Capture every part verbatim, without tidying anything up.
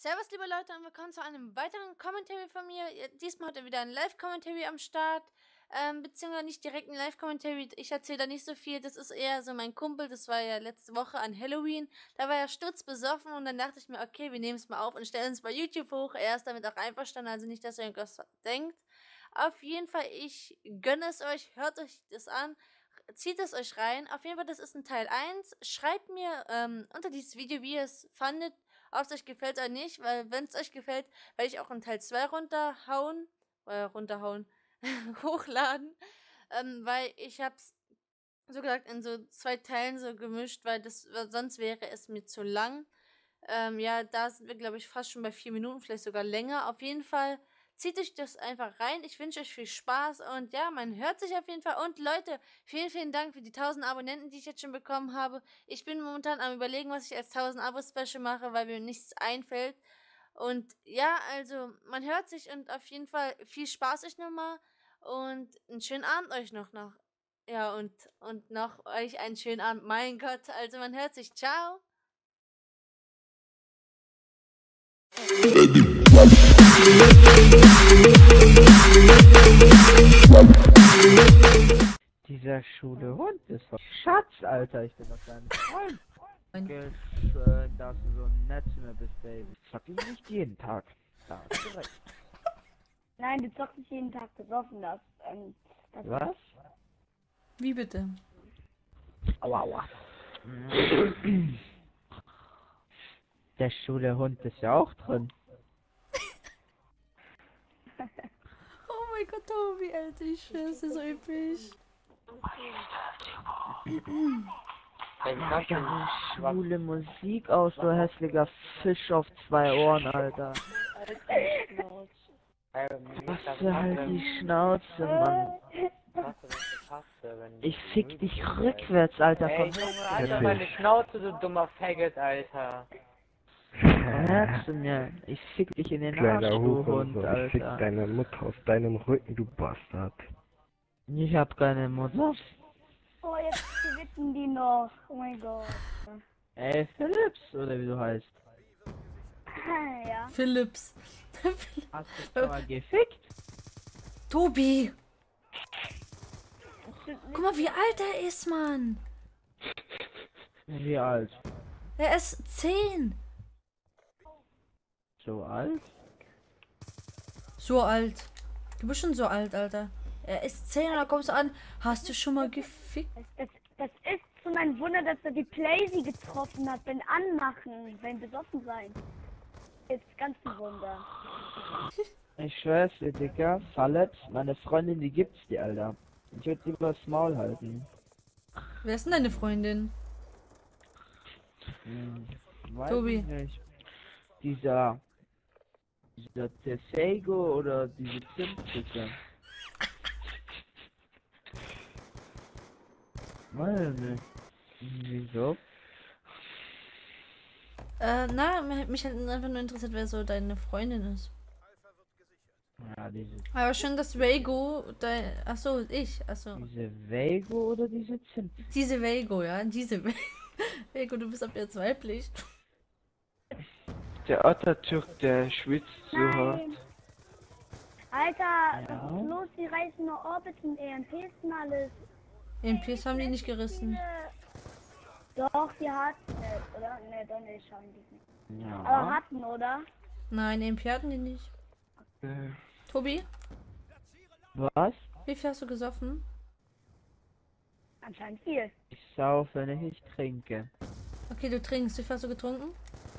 Servus liebe Leute und willkommen zu einem weiteren Commentary von mir. Diesmal hat er wieder ein Live-Commentary am Start. Ähm, beziehungsweise nicht direkt ein Live-Commentary. Ich erzähle da nicht so viel. Das ist eher so mein Kumpel. Das war ja letzte Woche an Halloween. Da war er sturzbesoffen und dann dachte ich mir, okay, wir nehmen es mal auf und stellen es bei YouTube hoch. Er ist damit auch einverstanden, also nicht, dass er irgendwas denkt. Auf jeden Fall, ich gönne es euch. Hört euch das an. Zieht es euch rein. Auf jeden Fall, das ist ein Teil eins. Schreibt mir ähm, unter dieses Video, wie ihr es fandet, ob es euch gefällt oder nicht, weil wenn es euch gefällt, werde ich auch in Teil zwei runterhauen, äh, runterhauen, hochladen, ähm, weil ich habe es so gesagt in so zwei Teilen so gemischt, weil das weil sonst wäre es mir zu lang. Ähm, ja, da sind wir, glaube ich, fast schon bei vier Minuten, vielleicht sogar länger. Auf jeden Fall zieht euch das einfach rein. Ich wünsche euch viel Spaß und ja, man hört sich auf jeden Fall. Und Leute, vielen, vielen Dank für die tausend Abonnenten, die ich jetzt schon bekommen habe. Ich bin momentan am Überlegen, was ich als tausend Abo-Special mache, weil mir nichts einfällt. Und ja, also man hört sich und auf jeden Fall viel Spaß euch nochmal und einen schönen Abend euch noch. noch. Ja, und, und noch euch einen schönen Abend. Mein Gott, also man hört sich. Ciao. Dieser schwule Hund ist doch Schatz, Alter, ich bin doch dein Freund. Danke schön, dass du so nett zu mir bist, Baby. Zock ich nicht jeden Tag. Da hast du recht. Nein, du zockst nicht jeden Tag besoffen, das, ähm, das Was? Wie bitte? Aua, aua. Der schwule Hund ist ja auch drin. Oh mein Gott, Tobi, Alter, ich schwör's, ist so episch. Mach schwule Musik aus, du hässlicher Fisch auf zwei Ohren, Alter. Was für halt die Schnauze, Mann. Ich fick dich rückwärts, Alter. Ey, Junge, Alter, meine Schnauze, du dummer Faggot, Alter. Merkst du mir? Ich fick dich in den Arsch, Kleiner du Hund, Hurensohn, ich fick Alter. deine Mutter aus deinem Rücken, du Bastard. Ich hab keine Mutter. Oh, jetzt wissen die noch. Oh mein Gott. Ey, Philips, oder wie du heißt. Ja. Philips. Hast du schon mal gefickt? Tobi! Guck mal, wie alt er ist, Mann! Wie alt? Er ist zehn! So alt? So alt. Du bist schon so alt, Alter. Er ist zehn und da kommst du an. Hast du schon mal gefickt? Das, das, das ist so ein Wunder, dass er die Playsee getroffen hat. Wenn anmachen, wenn besoffen sein. Ist ganz ein Wunder. Ich schwör's dir, Digga. Philips, meine Freundin, die gibt's dir, Alter. Ich würde sie übers Maul halten. Wer ist denn deine Freundin? Hm, weiß Tobi. ich nicht. Dieser... Dieser Tesego oder diese Zimtpizza. Weiß nicht. Wieso? Äh, na, mich hat einfach nur interessiert, wer so deine Freundin ist. Ja, diese... Aber schon das Vago, dein. Achso, ich. Achso. Diese Vego oder diese Zimtpizza? Diese Vago, ja. Diese Vago, du bist ab jetzt weiblich. Der Atatürk, der schwitzt so hart. Nein. Alter, Ja. was ist los? Die reißen nur Orbits und E M Ps und alles. E M Ps haben die nicht gerissen. Doch, die hatten es, oder? Ne, doch nicht, haben die nicht. Aber Ja. hatten, oder? Nein, E M P hatten die nicht. Äh, Tobi, Was? wie viel hast du gesoffen? Anscheinend viel. Ich saufe, wenn ich trinke. Okay, du trinkst. Wie viel hast du getrunken?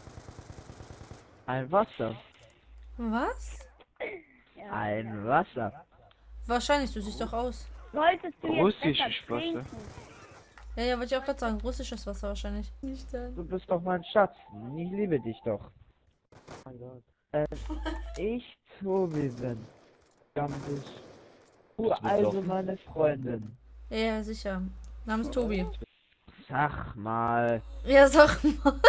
Ein Wasser. Was? Ja. Ein Wasser. Wahrscheinlich, du siehst doch aus. Solltest du jetzt Russisches besser Wasser. trinken. Ja, ja, wollte ich auch gerade sagen. Russisches Wasser wahrscheinlich. Nicht dann. Du bist doch mein Schatz. Ich liebe dich doch. Mein Gott. Äh, ich, Tobi, bin. Dann bist du also meine Freundin. Ja, ja, sicher. Namens Tobi. Sag mal. Ja, sag mal.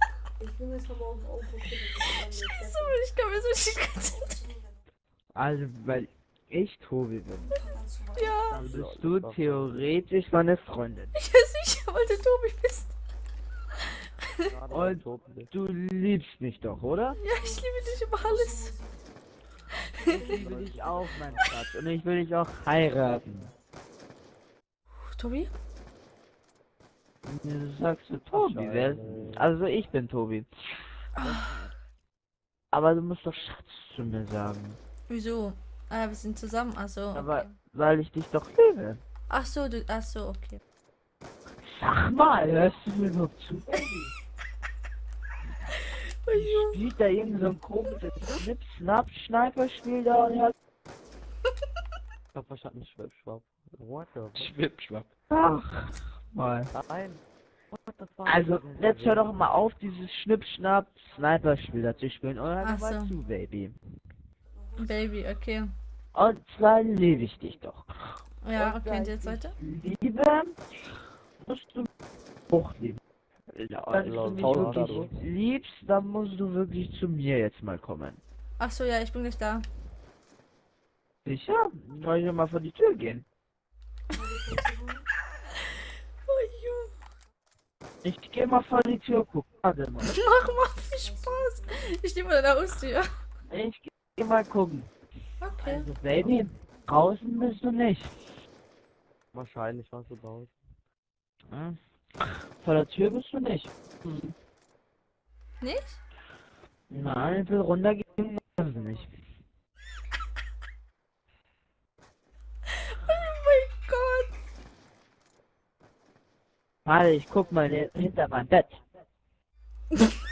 Scheiße, ich kann mir so nicht konzentrieren. Also, weil ich Tobi bin. Ja. Dann bist du theoretisch meine Freundin. Ja, sicher, weil du Tobi bist. Und du liebst mich doch, oder? Ja, ich liebe dich über alles. Ich liebe dich auch, mein Schatz. Und ich will dich auch heiraten. Tobi? Du sagst du Tobi, wer? Also ich bin Tobi. Aber du musst doch Schatz zu mir sagen. Wieso? Ah, wir sind zusammen, also. Okay. Aber weil ich dich doch liebe. Ach so, du, ach so, okay. Sag mal, hörst du mir überhaupt zu? Spielt da irgend so ein komisches Snip-Snap-Sniper-Spiel da und hat... Ich hab verstanden, Schwipschwapp. What the... Schwipschwapp. Ach, mal. Nein. Also, jetzt hör doch mal auf, dieses Schnipp-Schnapp-Sniper-Spiel da zu spielen. Und hör Ach mal so. zu, Baby. Baby, okay. Und zwar liebe ich dich doch. Ja, Und okay, weil und jetzt ich weiter? Liebe, musst du auch lieben. Wenn du mich wirklich liebst, dann musst du wirklich zu mir jetzt mal kommen. Ach so, ja, ich bin gleich da. Sicher? Soll ich mal vor die Tür gehen? Ich geh mal vor die Tür gucken. Warte mal. Mach mal viel Spaß. Ich stehe mal in der Haustür. Ich geh mal gucken. Okay. Also, Baby, draußen bist du nicht. Wahrscheinlich warst du draußen. Hm? Vor der Tür bist du nicht. Nicht? Nein, ich will runtergehen, kannst du nicht. Oh mein Gott. Warte, ich guck mal hinter mein Bett.